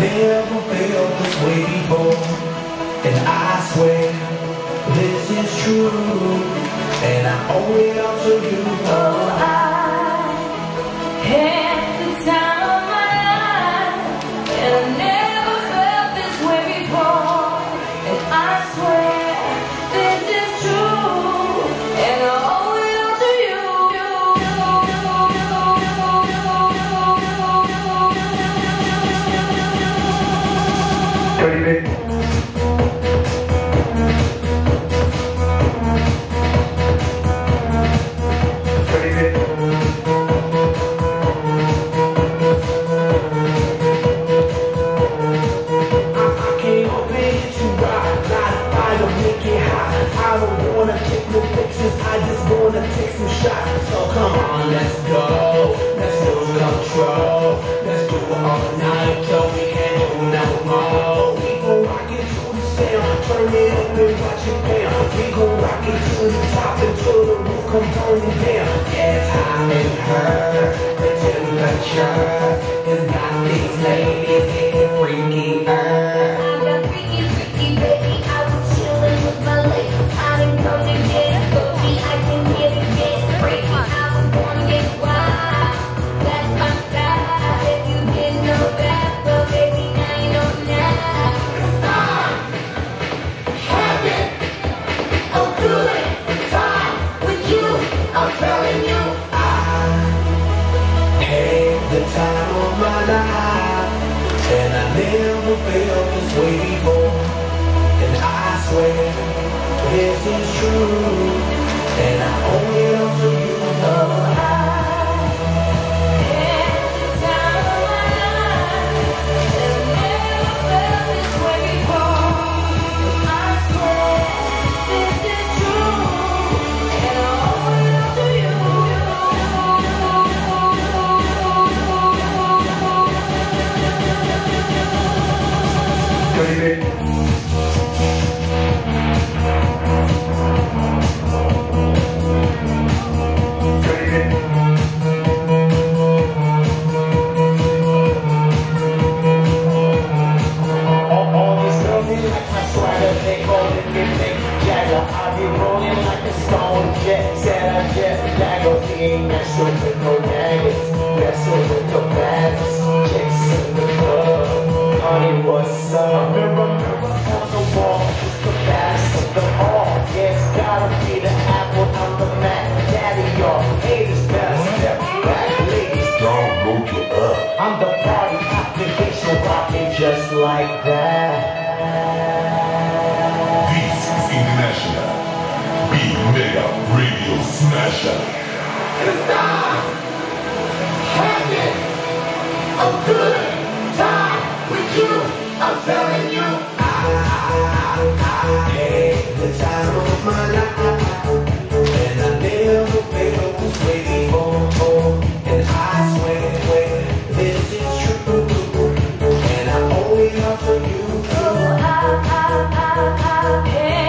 never felt this way before. And I swear this is true, and I owe it all to you. Oh, I had the time of my life, and I never felt this way before. And I swear this is true, and I owe it all to you. Dirty bit. I just wanna take some shots. So come on, let's go. Let's lose control. Let's do it all night till we can't do no more. We gon' rock it to the sound, turn it up and watch it down. We gon' rock it to the top until the roof come burning down. Yes, high and her, the temperature has got these ladies getting freakier. I got freaky, freaky, baby. I was chillin' with my lady. I didn't come to get a cookie. I can get it, get freaky. I was born to get wild. That's my style. If you didn't know that, but baby, now you know now. I'm having a good time with you. I'm telling you. I had the time of my life, and I never felt this way before. And I swear this is true, and I owe it all to you. Oh, I had the time of my life, and I never felt this way before. I swear this is true, and I owe it all to you. Dirty bit. I be rolling like a stone jet, said I jet dagger. He ain't messing with no daggers, messing with the baddest chicks in the club. Honey, what's up? Mirror, mirror on the wall, who's the baddest of them all? Yeah, it's gotta be the Apple, I'm the Mac, daddy, y'all haters better step back, ladies. Download your app. I'm the party application rocking just like that. This is International Big Mega Radio Smasher. Cause I'm having a good time with you. I'm telling you. I had the time of my life, and I never felt this way before. And I swear this is true, and I owe it all to you. Oh, I had